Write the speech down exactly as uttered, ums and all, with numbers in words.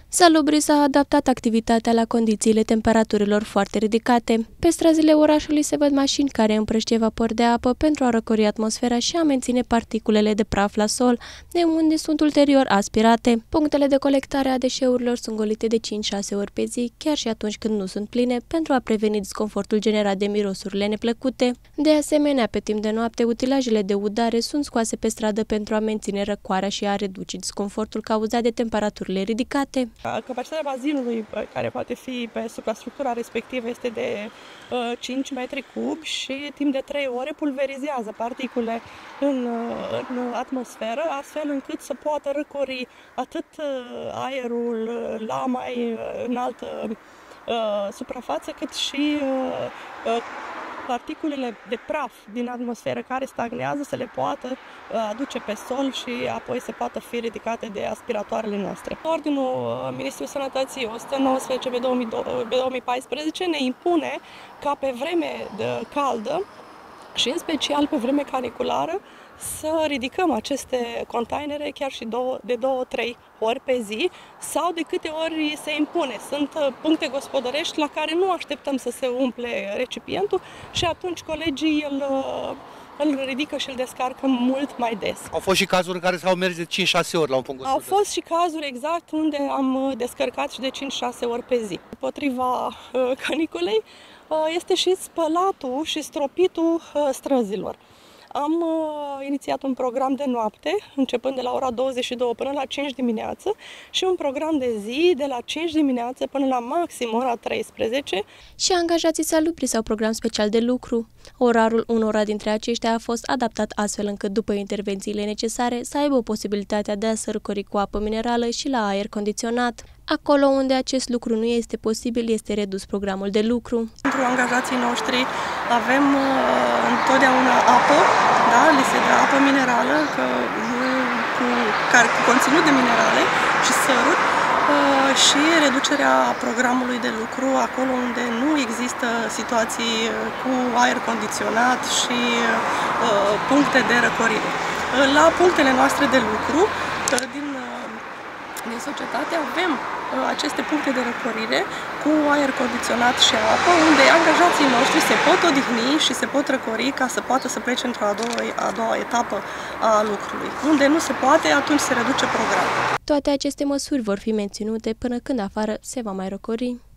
Salubri s-a adaptat activitatea la condițiile temperaturilor foarte ridicate. Pe străzile orașului se văd mașini care împrăștie vapor de apă pentru a răcori atmosfera și a menține particulele de praf la sol, de unde sunt ulterior aspirate. Punctele de colectare a deșeurilor sunt golite de cinci-șase ori pe zi, chiar și atunci când nu sunt pline, pentru a preveni disconfortul generat de mirosurile neplăcute. De asemenea, pe timp de noapte, utilajele de udare sunt scoase pe stradă pentru a menține răcoarea și a reduce disconfortul cauzat de temperaturile ridicate. Capacitatea bazinului care poate fi pe suprastructura respectivă este de uh, cinci metri cubi și timp de trei ore pulverizează particule în, în atmosferă, astfel încât să poată răcori atât aerul la mai înaltă uh, suprafață, cât și uh, uh, particulele de praf din atmosferă care stagnează să le poată aduce pe sol și apoi să poată fi ridicate de aspiratoarele noastre. Ordinul Ministrului Sănătății o sută nouăsprezece pe două mii paisprezece ne impune ca pe vreme de caldă și în special pe vreme caniculară să ridicăm aceste containere chiar și de două-trei ori pe zi sau de câte ori se impune. Sunt puncte gospodărești la care nu așteptăm să se umple recipientul și atunci colegii îl, îl ridică și îl descarcă mult mai des. Au fost și cazuri în care s-au mers de cinci-șase ori la un punct gospodărești? Au fost și cazuri exact unde am descărcat și de cinci-șase ori pe zi. Împotriva caniculei este și spălatul și stropitul străzilor. Am uh, inițiat un program de noapte, începând de la ora douăzeci și două până la cinci dimineață și un program de zi de la cinci dimineață până la maxim ora treisprezece. Și angajații Salubri au program special de lucru. Orarul unora dintre aceștia a fost adaptat astfel încât după intervențiile necesare să aibă posibilitatea de a se răcori cu apă minerală și la aer condiționat. Acolo unde acest lucru nu este posibil, este redus programul de lucru. Pentru angajații noștri avem uh, întotdeauna apă, da? Li se dă apă minerală că, cu, care, cu conținut de minerale și săruri uh, și reducerea programului de lucru acolo unde nu există situații cu aer condiționat și uh, puncte de răcorire. La punctele noastre de lucru din din societate avem uh, aceste puncte de răcorire cu aer condiționat și apă, unde angajații noștri se pot odihni și se pot răcori ca să poată să plece într-o a doua, a doua etapă a lucrului. Unde nu se poate, atunci se reduce programul. Toate aceste măsuri vor fi menținute până când afară se va mai răcori.